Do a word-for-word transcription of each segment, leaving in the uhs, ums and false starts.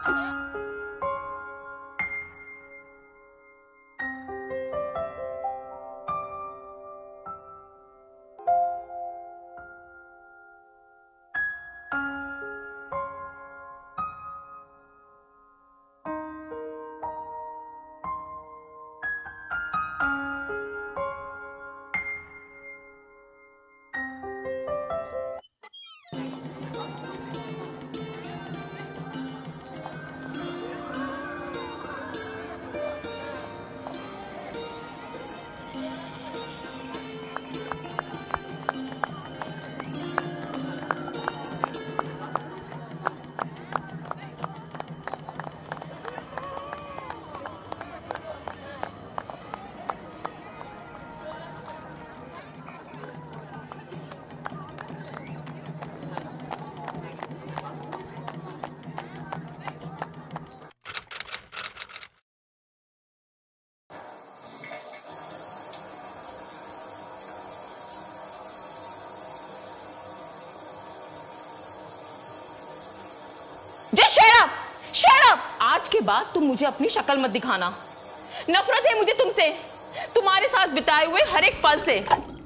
आज के बाद तुम मुझे अपनी शक्ल मत दिखाना। नफरत है मुझे तुमसे, तुम्हारे साथ बिताए हुए हर एक पल से।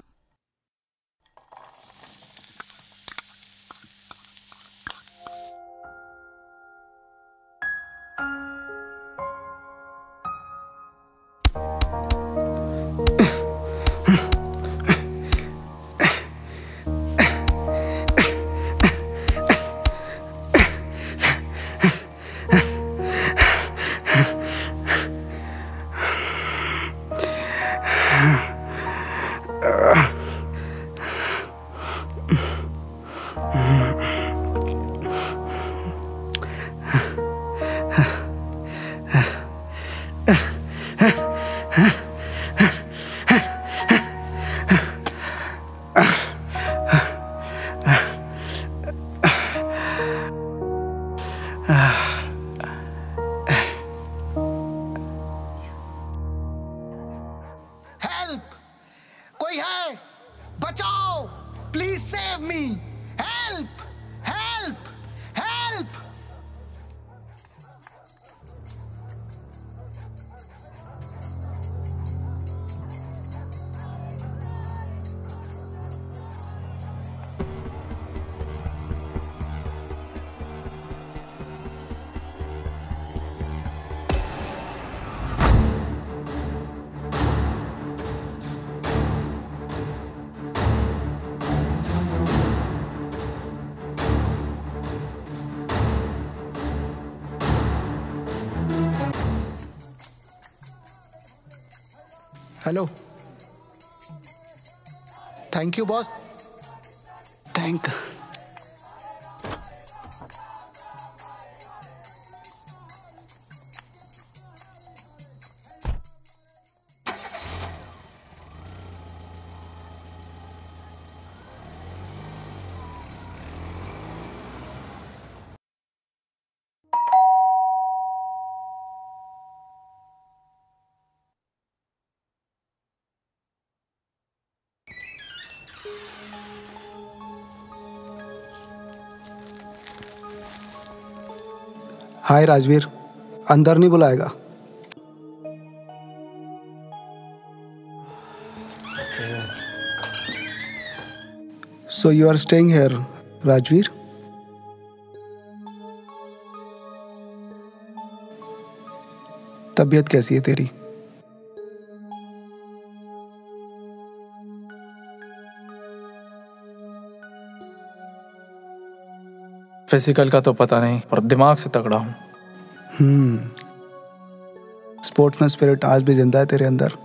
Hello, thank you boss. Thank hi Rajveer, अंदर नहीं बुलाएगा? So you are staying here Rajveer? तबीयत कैसी है तेरी? फिजिकल का तो पता नहीं, पर दिमाग से तगड़ा हूं। हम्म स्पोर्ट्समैन स्पिरिट आज भी जिंदा है तेरे अंदर।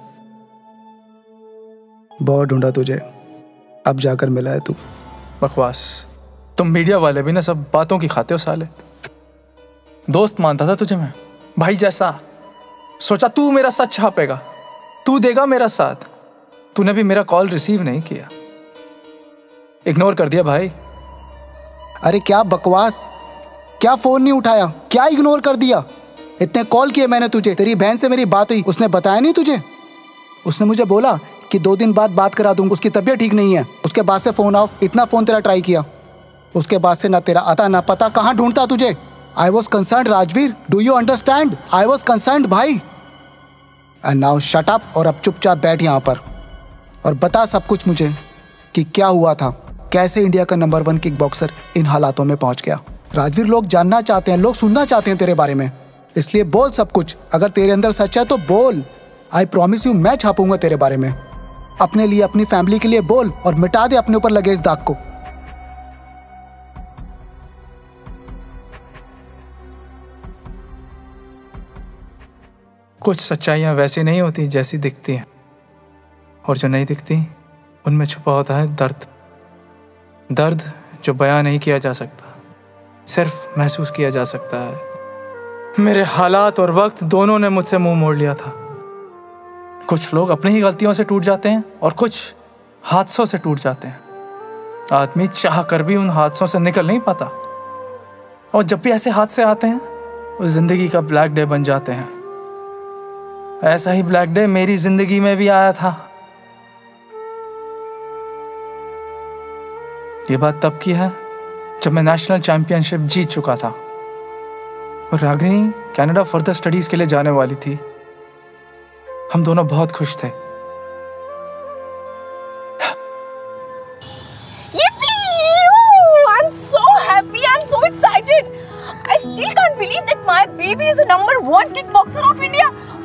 बहुत ढूंढा तुझे, अब जाकर मिला है तू। बकवास, तुम मीडिया वाले भी ना सब बातों की खाते हो साले। दोस्त मानता था तुझे मैं, भाई जैसा। सोचा तू मेरा सच छापेगा, तू देगा मेरा साथ। तूने भी मेरा कॉल रिसीव नहीं किया, इग्नोर कर दिया भाई। अरे क्या बकवास, क्या फोन नहीं उठाया, क्या इग्नोर कर दिया? इतने कॉल किए मैंने तुझे, तेरी बहन से मेरी बात हुई, उसने बताया नहीं तुझे? उसने मुझे बोला कि दो दिन बाद बात करा दूंगा, उसकी तबीयत ठीक नहीं है। उसके बाद से फोन ऑफ, इतना फोन तेरा ट्राई किया, उसके बाद से ना तेरा आता ना पता। कहाँ ढूंढता तुझे? I was concern Rajveer, do you understand? I was concern भाई। एंड नाउ शट अप और अब चुपचाप बैठ यहाँ पर और बता सब कुछ मुझे कि क्या हुआ था, कैसे इंडिया का नंबर वन किक बॉक्सर इन हालातों में पहुंच गया। राजवीर, लोग जानना चाहते हैं, लोग सुनना चाहते हैं तेरे बारे में, इसलिए बोल सब कुछ। अगर तेरे अंदर सच है तो बोल। आई प्रॉमिस यू, मैं छापूंगा तेरे बारे में। अपने लिए, अपनी फैमिली के लिए बोल और मिटा दे अपने ऊपर लगे इस दाग को। कुछ सच्चाइयाँ वैसी नहीं होती जैसी दिखती हैं, और जो नहीं दिखती उनमें छुपा होता है दर्द। दर्द जो बयां नहीं किया जा सकता, सिर्फ महसूस किया जा सकता है। मेरे हालात और वक्त दोनों ने मुझसे मुंह मोड़ लिया था। कुछ लोग अपनी ही गलतियों से टूट जाते हैं और कुछ हादसों से टूट जाते हैं। आदमी चाह कर भी उन हादसों से निकल नहीं पाता, और जब भी ऐसे हादसे आते हैं वो जिंदगी का ब्लैक डे बन जाते हैं। ऐसा ही ब्लैक डे मेरी जिंदगी में भी आया था। ये बात तब की है जब मैं नेशनल चैंपियनशिप जीत चुका था और रागिनी कनाडा फर्दर स्टडीज के लिए जाने वाली थी। हम दोनों बहुत खुश थे। I'm so happy, I'm so excited. I still can't believe that my baby is the number one kickboxer of India.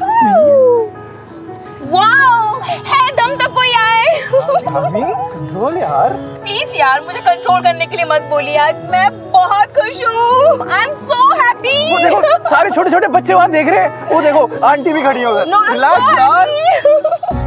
Wow, है दम तो कोई आए। कंट्रोल यार। प्लीज यार, मुझे कंट्रोल करने के लिए मत बोलिए यार, मैं बहुत खुश हूँ। I am so happy. वो देखो, सारे छोटे छोटे बच्चे वहाँ देख रहे हैं। वो देखो, आंटी भी खड़ी हो गई। No, I'm so happy.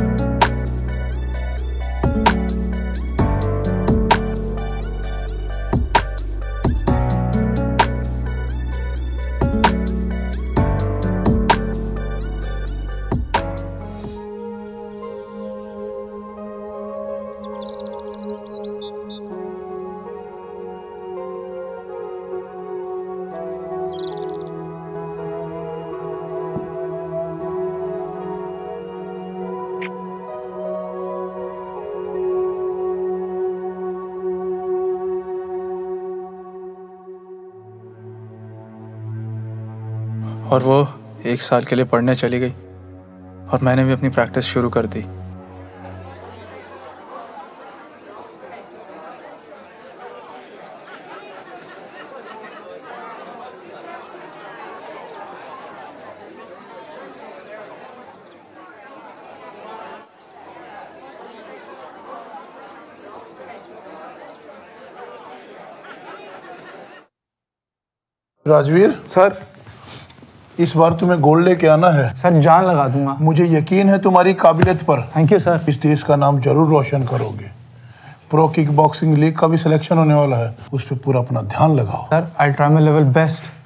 और वो एक साल के लिए पढ़ने चली गई और मैंने भी अपनी प्रैक्टिस शुरू कर दी। राजवीर सर, इस बार तुम्हें गोल्ड लेके आना है। सर जान लगा दूंगा। मुझे यकीन है तुम्हारी काबिलियत पर। Thank you sir. इस देश का नाम जरूर रोशन करोगे। प्रो किक बॉक्सिंग लीग का भी सिलेक्शन होने वाला है, उस पर पूरा अपना ध्यान लगाओ। Sir I try my level best.